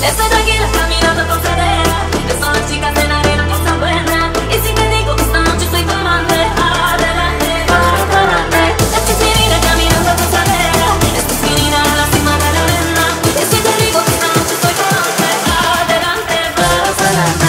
Estoy tranquila caminando por cadera, que son las chicas de la arena que están buenas. Y si te digo que esta noche soy tu amante, adelante, para adelante. Esta es mi vida caminando por cadera, esta es mi vida en la cima de la arena. Y si te digo que esta noche soy tu amante, adelante, para adelante.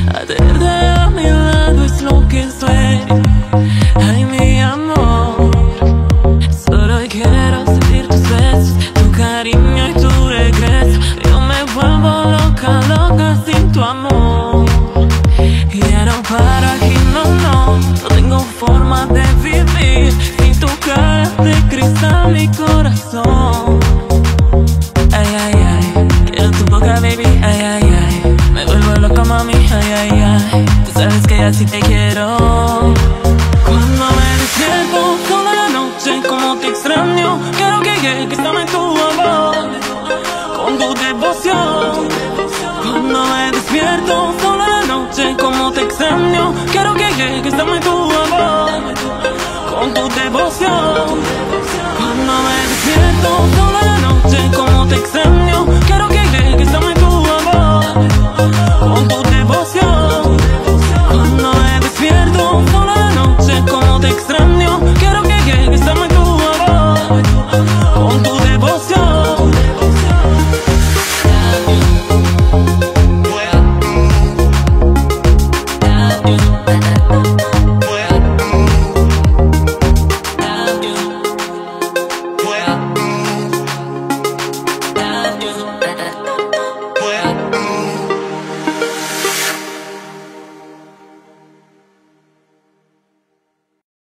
Tenerte a mi lado es lo que sueño. Ay, mi amor, solo quiero sentir tus besos, tu cariño y tu regreso. Yo me vuelvo loca, loca sin tu amor. Quiero para aquí, no tengo forma de vivir sin tu cara de cristal, mi corazón. Ay, ay, ay, quiero tu boca, baby, ay, ay, ay. Me vuelvo loca, mami, ay, ay, ay. Tú sabes que ya sí te quiero. Cuando me despierto toda la noche, como te extraño. Quiero que llegues, dame tu amor con tu devoción. Cuando me despierto toda la noche, como te extraño. Quiero que llegues, dame